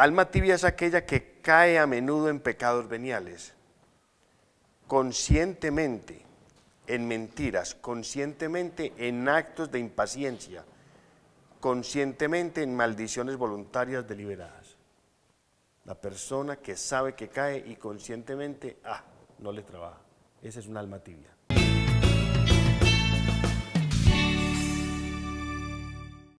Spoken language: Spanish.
Alma tibia es aquella que cae a menudo en pecados veniales, conscientemente en mentiras, conscientemente en actos de impaciencia, conscientemente en maldiciones voluntarias deliberadas. La persona que sabe que cae y conscientemente, no le trabaja. Esa es un alma tibia.